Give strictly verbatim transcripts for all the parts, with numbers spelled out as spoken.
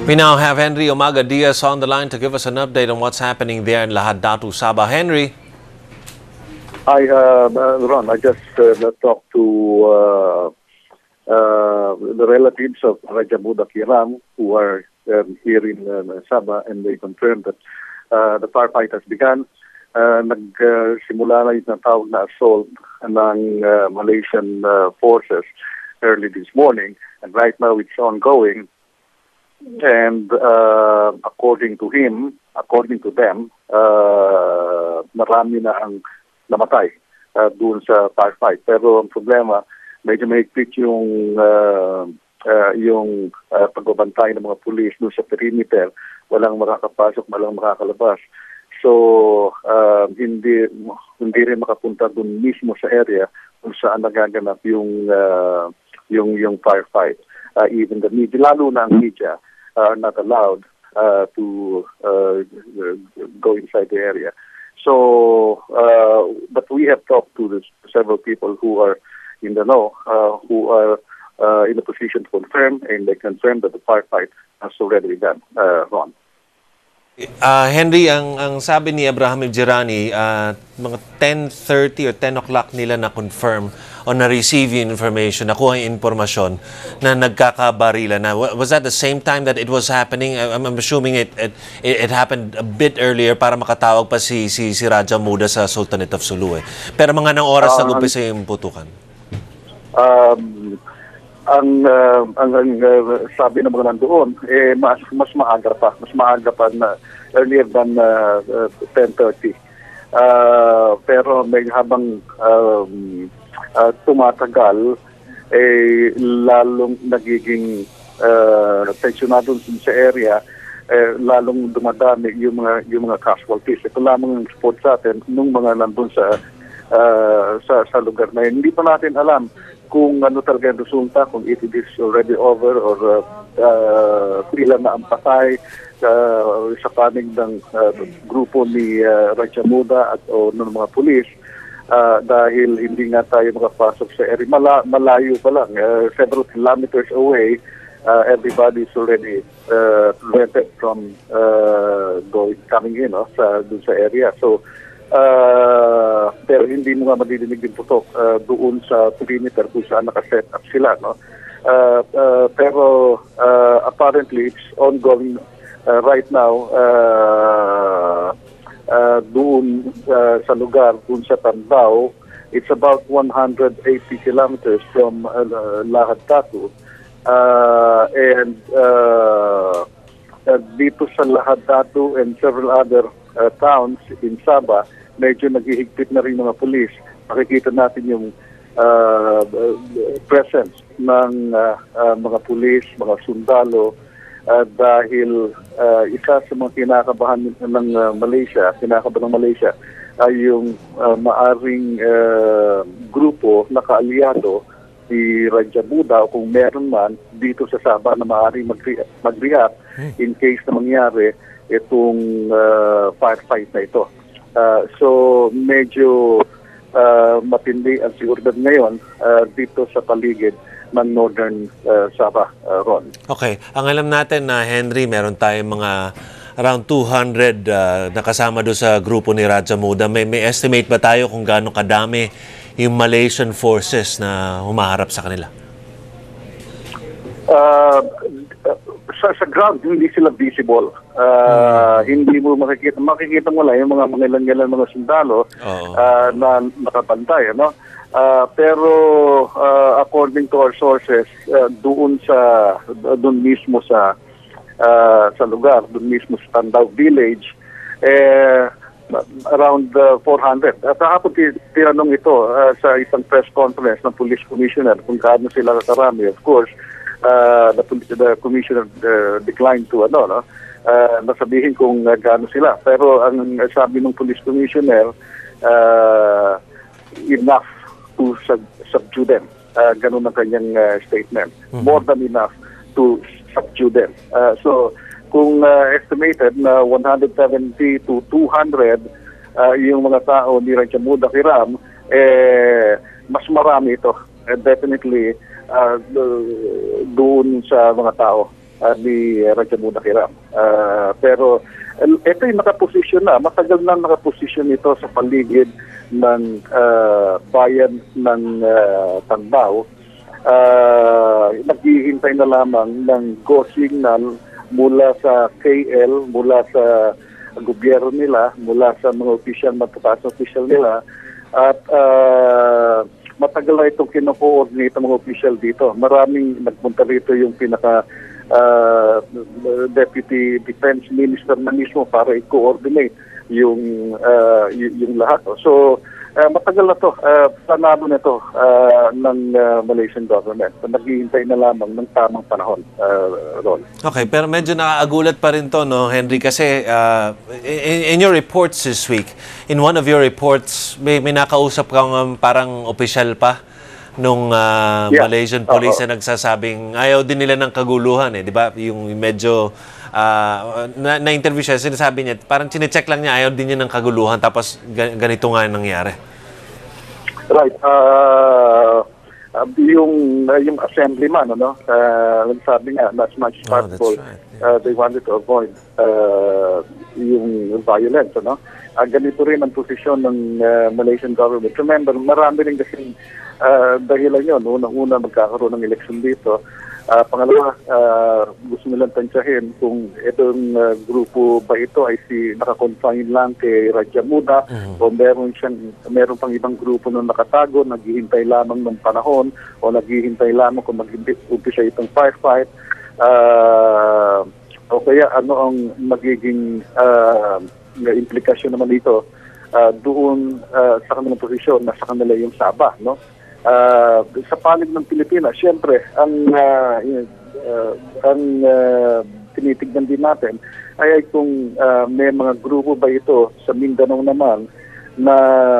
We now have Henry Umaga Diaz on the line to give us an update on what's happening there in Lahad Datu, Sabah. Henry. Hi, uh, Ron. I just uh, talked to uh, uh, the relatives of Raja Muda Kiram who are um, here in uh, Sabah, and they confirmed that uh, the firefight has begun. Uh, Nagsimula na yung tawag na assault ng uh, Malaysian uh, forces early this morning, and right now it's ongoing. And uh, according to him, according to them, uh, marami na ang namatay uh, doon sa firefight. Pero ang problema, medyo mahigpit yung uh, uh, yung uh, pagbabantay ng mga pulis doon sa perimeter. Walang makakapasok, walang makakalabas. So uh, hindi hindi rin makapunta doon mismo sa area kung saan nagaganap yung uh, yung yung firefight. Uh, even the media, lalo na ang media, are not allowed uh, to uh, go inside the area. So, uh, but we have talked to this, several people who are in the know, uh, who are uh, in a position to confirm, and they confirm that the firefight has already begun. Uh, Ron. Uh, Henry, ang, ang sabi ni Abraham Ibjerani, uh, mga ten thirty or ten o'clock nila na-confirm o na-receive yung information, nakuha yung informasyon na nagkakabarila na. Was that the same time that it was happening? I'm, I'm assuming it, it it happened a bit earlier para makatawag pa si si, si Raja Muda sa Sultanate of Sulu. Eh. Pero mga nang oras uh, nag-umpisa yung putukan? Um, ang uh, ang, ang uh, sabi ng mga nandoon, eh, mas, mas maaga pa. Mas maaga pa na earlier than uh, uh, ten thirty. Uh, pero may habang um, uh, tumatagal, eh, lalong nagiging uh, tensionado sa area, eh, lalong dumadami yung mga, yung mga casualties. Ito lamang ang support sa atin nung mga nandun sa, uh, sa, sa lugar na yun. Hindi pa natin alam kung ano talaga ang resulta, kung it is already over or uh, uh, ilan na ang patay uh, sa panig ng uh, grupo ni uh, Raja Muda at o ng mga pulis, uh, dahil hindi nga tayo makapasok sa area. Mala, malayo pa lang, uh, several kilometers away, uh, everybody is already uh, prevented from uh, going, coming in no, sa, dun sa area. So, Uh, pero hindi mo nga madidinig yung putok uh, doon sa perimeter kung saan nakaset up sila. No? Uh, uh, pero uh, apparently it's ongoing uh, right now uh, uh, doon uh, sa lugar, doon sa Tambao. It's about one hundred eighty kilometers from uh, Lahad Datu. Uh, and uh, uh, dito sa Lahad Datu and several other uh, towns in Sabah, medyo naghihigpit na rin mga pulis. Makikita natin yung uh, presence ng uh, uh, mga pulis, mga sundalo, uh, dahil uh, isa sa mga kinakabahan ng uh, Malaysia, kinakabahan ng Malaysia, ay yung uh, maaring uh, grupo na kaalyado ni Raja Muda, o kung meron man dito sa Sabah na maaring mag-react in case na mangyari itong uh, firefight na ito. Uh, so medyo uh, matindi ang seguridad ngayon uh, dito sa paligid ng Northern uh, Sabah, uh, Ron. Okay. Ang alam natin na uh, Henry, meron tayong mga around two hundred uh, nakasama doon sa grupo ni Raja Muda. May, may estimate ba tayo kung gaano kadami yung Malaysian forces na humaharap sa kanila? Uh, sa, sa ground, hindi sila visible. Uh, hmm. Hindi mo makikita. Makikita mo lang yung mga mangilan-ngilan mga sundalo uh, na nakabantay. Ano? Uh, pero uh, according to our sources, uh, doon sa doon mismo sa uh, sa lugar, doon mismo sa Tandao Village, eh, around uh, four hundred. At kahapon tinanong ito uh, sa isang press conference ng Police Commissioner kung kaano sila karami. Of course, uh, the, the Commissioner uh, declined to ano, no? Uh, nasabihin kung uh, gaano sila. Pero ang uh, sabi ng Police Commissioner, uh, enough to sub subdue them. Uh, ganun ang kanyang uh, statement. Mm-hmm. More than enough to subdue them. Uh, so, kung uh, estimated na one hundred seventy to two hundred uh, yung mga tao ni Raja Muda Kiram, eh, mas marami ito. Uh, definitely, uh, doon sa mga tao uh, ni Rajamuda Kiram. Uh, pero uh, ito yung nakaposisyon na, matagal na nakaposisyon ito sa paligid ng uh, bayan ng uh, Tambao. Uh, naghihintay na lamang ng go signal mula sa K L, mula sa gobyerno nila, mula sa mga opisyal, matataas na opisyal nila, at uh, matagal na itong kino-coordinate ang mga opisyal dito. Maraming nagpunta rito yung pinaka uh, Deputy Defense Minister na mismo para i-coordinate yung, uh, y- yung lahat. So, uh, matagal na to, uh, planado na to uh, ng uh, Malaysian government. Naghihintay na lamang ng tamang panahon, uh, Ron. Okay, pero medyo nakaagulat pa rin to, no, Henry? Kasi uh, in, in your reports this week, in one of your reports, may, may nakausap kang um, parang opisyal pa nung uh, Yeah. Malaysian police Oo. na nagsasabing ayaw din nila ng kaguluhan, eh, di ba? Yung medyo uh, na, na-interview siya, sinasabi niya, parang chinecheck lang niya, ayaw din niya ng kaguluhan, tapos ga- ganito nga yung nangyari. Right. Uh, uh, yung uh, yung assemblyman, ano, uh, sabi nga, as much as Oh, that's possible, right. uh, they wanted to avoid uh, yung violence, ano. Uh, ganito rin ang posisyon ng uh, Malaysian government. Remember, marami rin kasi uh, dahilan yun. Unang-una, magkakaroon ng election dito. Uh, pangalawa, uh, gusto nilang tansyahin kung itong uh, grupo ba ito ay si nakakonfine lang kay Rajamuda o meron siyang meron pang ibang grupo na nakatago, naghihintay lamang ng panahon o naghihintay lamang kung mag-umpisa itong firefight. Uh, o kaya ano ang magiging uh, implikasyon naman dito uh, doon uh, sa kanilang posisyon na sa kanila yung Sabah, no? Uh, sa panig ng Pilipinas, siyempre, ang uh, uh, ang uh, tinitignan din natin ay, ay kung uh, may mga grupo ba ito sa Mindanao naman na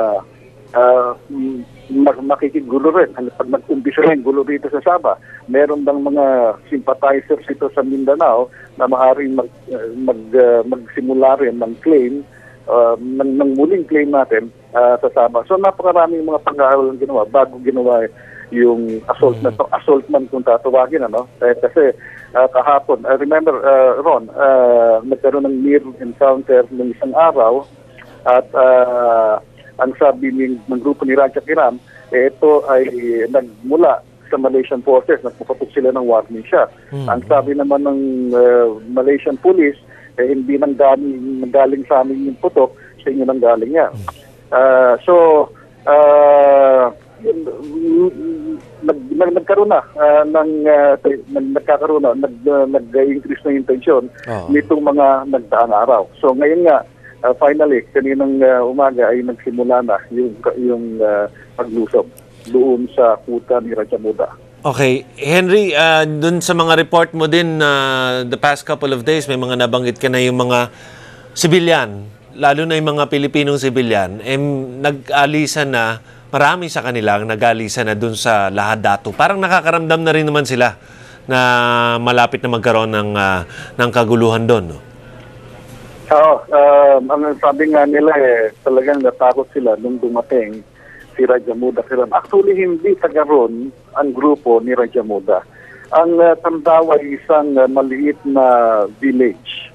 uh, mag- makikigulo rin. Pag nag-umpisa rin gulo dito sa Sabah, meron bang mga sympathizers ito sa Mindanao na maaaring mag, uh, mag, uh, magsimula rin ng claim, uh, ng, ng muling claim natin uh, sa Sabah. So napakaraming mga pag-aaral ang ginawa bago ginawa yung assault na to, assault man kung tatawagin, ano? Eh, kasi uh, kahapon, I uh, remember, uh, Ron, uh, nagkaroon ng near encounter ng isang araw at uh, ang sabi ng, ng grupo ni Raja Kiram, eh, ito ay nagmula sa Malaysian forces, nagpukatok sila ng warning shot. Mm-hmm. Ang sabi naman ng uh, Malaysian police, eh, hindi nang galing, galing sa amin yung putok, sa inyo nang galing yan. Uh, so, uh, nag, nag, nagkaroon na uh, ng uh, nagkakaroon na nag, uh, nag-increase na yung tensyon oh. nitong mga nagdaang araw. So ngayon nga uh, finally kaninang uh, umaga ay nagsimula na yung yung uh, paglusob doon sa kuta ni Rajamuda. Okay, Henry, uh, dun sa mga report mo din uh, the past couple of days, may mga nabanggit ka na yung mga sibilyan, lalo na yung mga Pilipinong sibilyan, eh, nag-alisan na, marami sa kanila ang nag-alisan na dun sa Lahad-Datu. Parang nakakaramdam na rin naman sila na malapit na magkaroon ng, uh, ng kaguluhan doon, no? Oo, uh, ang sabi nga nila eh, talagang natakot sila nung dumating si Rajamuda Kiram. Actually, hindi taga-ron ang grupo ni Rajamuda. Ang uh, Tambao ay isang uh, maliit na village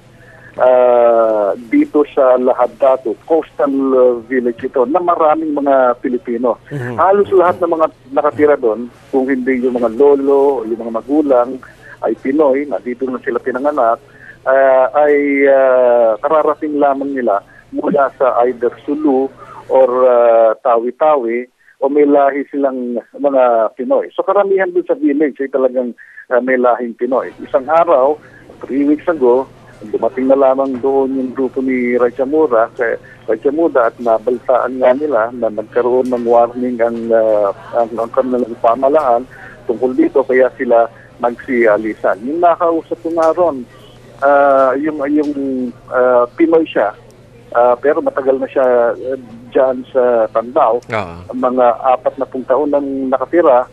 uh, dito sa Lahad-Datu, coastal uh, village ito, na maraming mga Pilipino. Mm-hmm. Halos lahat ng mga nakatira doon, kung hindi yung mga lolo, yung mga magulang, ay Pinoy, na dito na sila pinanganak, uh, ay uh, kararating lamang nila mula sa either Sulu or uh, Tawi-Tawi o may lahi silang mga Pinoy. So karamihan doon sa village ay talagang uh, may lahing Pinoy. Isang araw, three weeks ago, dumating na lamang doon yung grupo ni Rajamuda, kay Rajamuda, at nabaltaan nga nila na nagkaroon ng warning ang, uh, ang, ang kanilang pamalaan tungkol dito, kaya sila nagsialisan. Yung nakausap ko nga ron, uh, yung, yung uh, Pinoy siya, Uh, pero matagal na siya uh, dyan sa Tambao. Uh-huh. Mga apat na pung taon nang nakatira.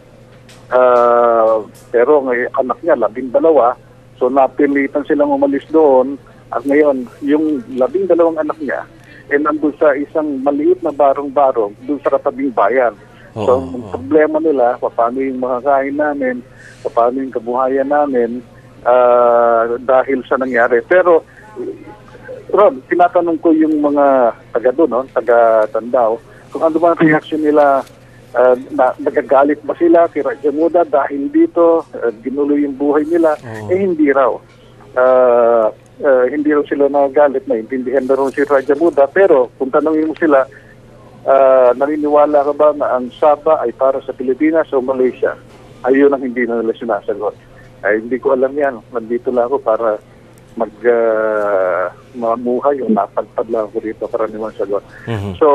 Uh, pero ngayon, anak niya, labing dalawa. So napilitan silang umalis doon. At ngayon, yung labing dalawang anak niya, eh nandun sa isang maliit na barong-barong doon sa katabing bayan. Uh-huh. So ang problema nila, paano yung makakain namin, paano yung kabuhayan namin, ah, dahil sa nangyari. Pero, Ron, tinatanong ko yung mga taga doon, no? Taga Tandao, kung ano ba ang reaction nila, ah, na, nagagalit ba sila kay Raja Muda dahil dito, ah, ginulo yung buhay nila, eh hindi raw. Ah, ah, hindi raw sila nagalit, naintindihan na raw si Raja Muda, pero kung tanongin mo sila, ah, naniniwala ka ba na ang Sabah ay para sa Pilipinas o Malaysia? Ayun ang hindi na nila sinasagot. Ay, hindi ko alam yan. Nandito lang ako para mag uh, mamuhay o napagpad lang ako dito para naman sagot. Mhm. So,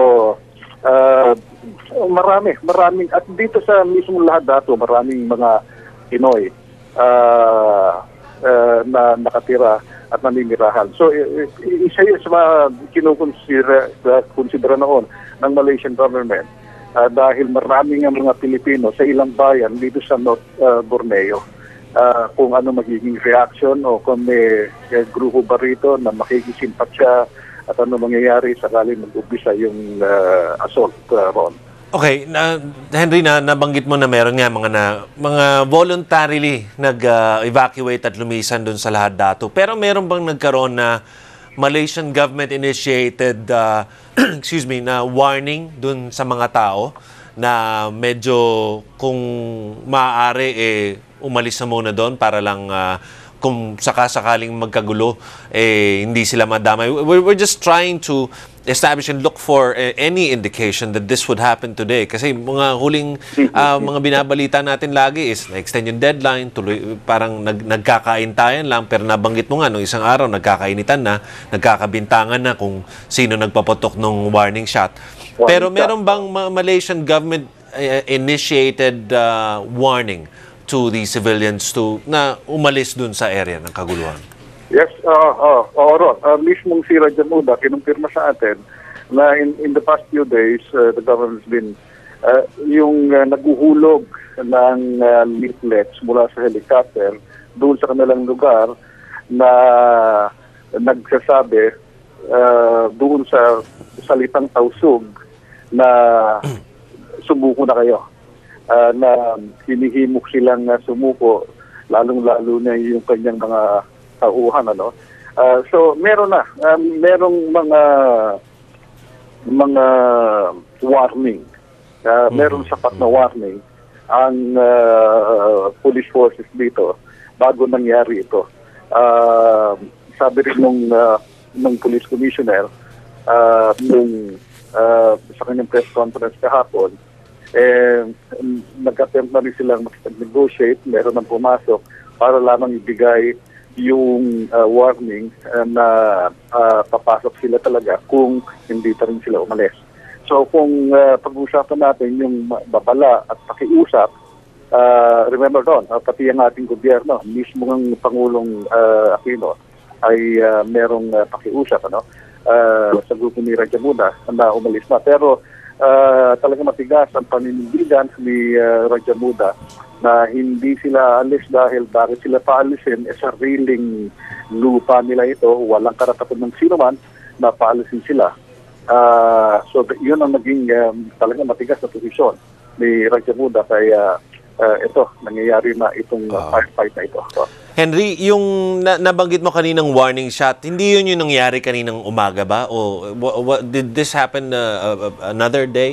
uh, marami, maraming, at dito sa mismong lahat dato, maraming mga Pinoy uh, uh, na nakatira at naninirahan. So, i- i- isa yun sa mga kinukonsidera konsidera noon ng Malaysian government uh, dahil maraming ang mga Pilipino sa ilang bayan dito sa North uh, Borneo. Uh, kung ano magiging reaction o kung may uh, grupo ba rito na makikisimpat siya at ano mangyayari sakali mag-umpisa yung uh, assault, uh, Ron. Okay, na, Henry, na nabanggit mo na meron nga mga na, mga voluntarily nag-evacuate at lumisan doon sa lahat dato. Pero meron bang nagkaroon na Malaysian government initiated uh, excuse me, na warning doon sa mga tao na medyo kung maaari eh umalis na muna doon para lang uh, kung sakasakaling magkagulo, eh, hindi sila madamay. We're, we're just trying to establish and look for uh, any indication that this would happen today. Kasi mga huling uh, mga binabalita natin lagi is na-extend yung deadline, tuloy, parang nag, nagkakaintayan lang, pero nabanggit mo nga, nung isang araw, nagkakainitan na, nagkakabintangan na kung sino nagpapatok ng warning shot. Pero meron bang ma- Malaysian government uh, initiated uh, warning to the civilians to na umalis dun sa area ng kaguluhan? Yes, uh, uh, uh, Ron, uh, mismong si Raja Muda kinumpirma sa atin na in, in the past few days, uh, the government's been uh, yung uh, naguhulog ng uh, leaflets mula sa helicopter doon sa kanilang lugar na nagsasabi uh, doon sa salitang tausug na subuko na kayo. Uh, na hinihimok silang uh, sumuko, lalong-lalo na yung kanyang mga tauhan, ano. Uh, so meron na, um, merong mga mga warning, uh, meron sapat na warning ang uh, police forces dito bago nangyari ito. Uh, sabi rin nung uh, nung police commissioner uh, nung uh, sa kanyang press conference kahapon, eh, nag-attempt na rin silang makipag-negotiate, meron nang pumasok para lamang ibigay yung uh, warning uh, na uh, papasok sila talaga kung hindi pa rin sila umalis. So kung uh, pag-uusapan natin yung babala at pakiusap, uh, remember doon, uh, pati ang ating gobyerno, mismo ng Pangulong uh, Aquino ay uh, merong uh, pakiusap ano, uh, sa grupo ni Raja Muda na umalis na. Pero Uh, talaga matigas ang paninindigan ni uh, Raja Muda na hindi sila alis dahil bakit sila paalisin, eh sariling lupa nila ito, walang karapatan ng sino man na paalisin sila. Uh, so yun ang naging um, talaga matigas na posisyon ni Raja Muda kaya uh, ito, nangyayari na itong uh, firefight na ito. So, Henry, yung na- nabanggit mo kaninang warning shot, hindi yun yung nangyari kaninang umaga ba? O wha- wha- did this happen uh, uh, another day?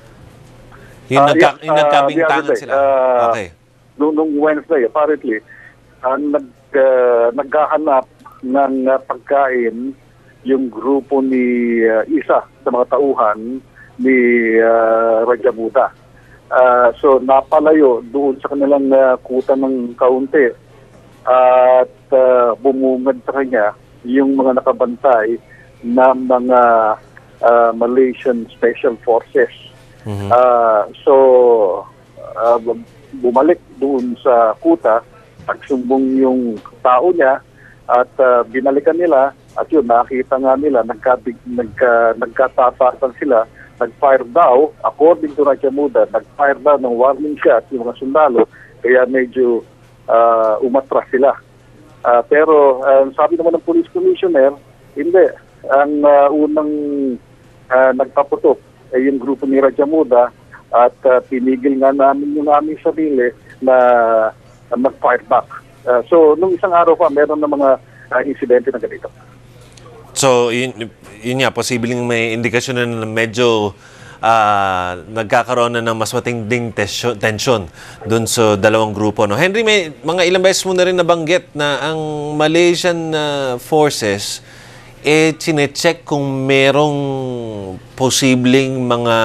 Yung, Uh, nagka- yes, yung uh, nagkabintangan the other day. sila? Uh, Okay. Nung, nung Wednesday, apparently, uh, nag, uh, naghahanap ng uh, pagkain yung grupo ni uh, isa sa mga tauhan ni uh, Raja Muda. Uh, so napalayo doon sa kanilang uh, kuta ng kaunti at uh, bumungad sa kanya yung mga nakabantay na mga uh, Malaysian Special Forces. Mhm. Uh, so uh, bumalik doon sa kuta, pagsumbong yung tao niya at uh, binalikan nila at yun nakita nga nila nagkabig, nagka, nagkatapasan sila, nag-fire daw according to Raja Muda, nag-fire daw ng warning shot yung mga sundalo kaya medyo uh, umatras sila. Uh, pero uh, sabi naman ng police commissioner, hindi. Ang uh, unang uh, nagpaputok ay yung grupo ni Raja Muda at uh, pinigil nga namin yung aming sarili na uh, mag-fire back. Uh, so, nung isang araw pa, meron na mga uh, insidente na ganito. So, yun, yun nga, posibleng may indikasyon na medyo ah, nagkakaroon na ng mas matinding tesyo- tensyon dun sa dalawang grupo. No? Henry, may mga ilang beses mo na rin nabanggit na ang Malaysian ah, forces eh chinecheck kung merong posibleng mga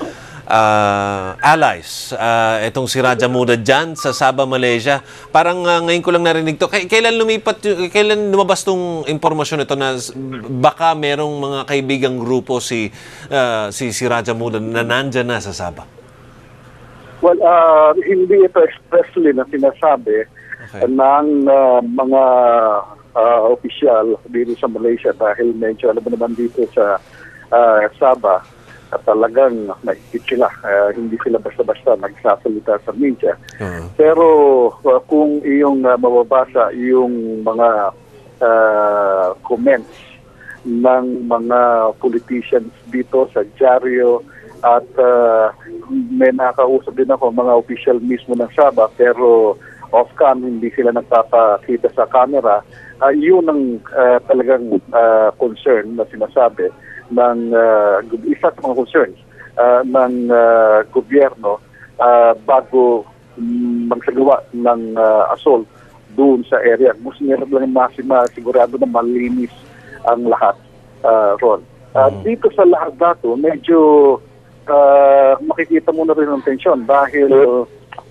ah, allies. Ah, itong si Raja Muda dyan sa Sabah, Malaysia. Parang ah, ngayon ko lang narinig to. K- kailan lumipat, y- kailan lumabas tong impormasyon ito na s- baka merong mga kaibigang grupo si ah, si, si Raja Muda na nandyan na sa Sabah? Well, uh, hindi ito expressly na sinasabi Okay. ng uh, mga uh, opisyal dito sa Malaysia dahil medyo alam mo naman dito sa uh, Sabah at talagang naikit sila. Uh, hindi sila basta-basta nagsasalita sa media. Uh-huh. Pero uh, kung iyong uh, mababasa yung mga uh, comments ng mga politicians dito sa dyaryo at uh, may nakausap din ako mga official mismo ng Sabah pero off-cam hindi sila nagpapakita sa camera. Uh, yun ang uh, talagang uh, concern na sinasabi ng uh, isa sa mga concerns uh, ng uh, gobyerno uh, bago um, magsagawa ng uh, assault doon sa area. Gusto nila lang masima sigurado na malinis ang lahat uh, ron. Uh, Mm. Dito sa lahat dato, medyo uh, makikita mo na rin ang tensyon dahil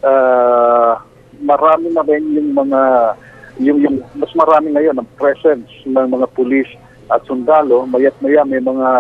uh, marami na rin yung mga yung, yung mas marami ngayon ang presence ng mga pulis at sundalo. Mayat maya may mga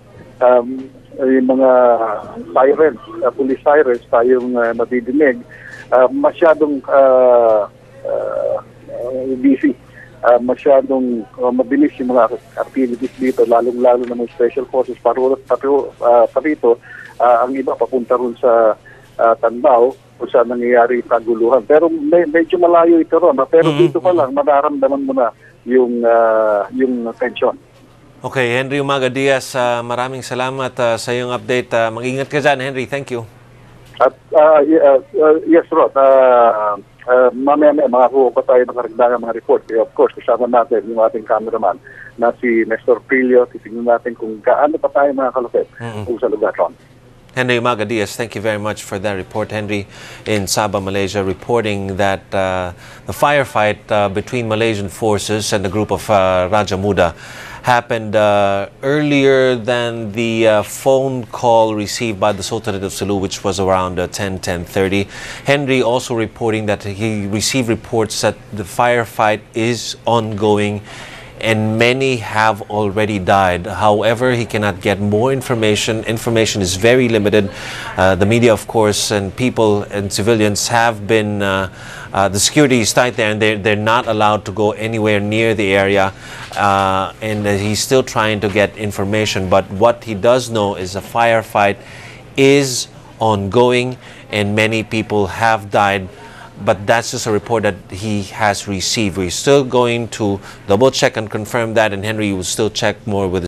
um, yung mga sirens, uh, police sirens tayong uh, nadidinig. Uh, masyadong uh, uh, uh, busy. Uh, masyadong uh, mabilis yung mga activities dito, lalong-lalo na mga special forces parurot parito, uh, parito uh, ang iba papunta rin sa uh, Tandao kung saan nangyayari kaguluhan. Pero may, medyo malayo ito ron. Pero Mhm. dito pa lang, madaramdaman mo na yung, uh, yung tension. Okay, Henry Umaga Diaz, ah, maraming salamat ah, sa iyong update. Ah, mag-ingat ka dyan, Henry. Thank you. At uh, y- uh, uh, yes, Rod, uh, uh, mamaya-maya makakuha pa tayo ng karagdagang mga report. Eh, of course, kasama natin yung ating cameraman na si Nestor Pilio. Titignan natin kung gaano pa tayo makakalapit Mhm. kung sa lugar ron. Henry Umaga Diaz, thank you very much for that report. Henry in Sabah, Malaysia, reporting that uh, the firefight uh, between Malaysian forces and the group of uh, Raja Muda happened uh, earlier than the uh, phone call received by the Sultanate of Sulu, which was around uh, ten, ten thirty. Henry also reporting that he received reports that the firefight is ongoing and many have already died. However, he cannot get more information. Information is very limited. Uh, the media, of course, and people and civilians have been, uh, uh, the security is tight there and they're, they're not allowed to go anywhere near the area. Uh, and uh, he's still trying to get information. But what he does know is a firefight is ongoing and many people have died. But that's just a report that he has received. We're still going to double check and confirm that, and Henry will still check more with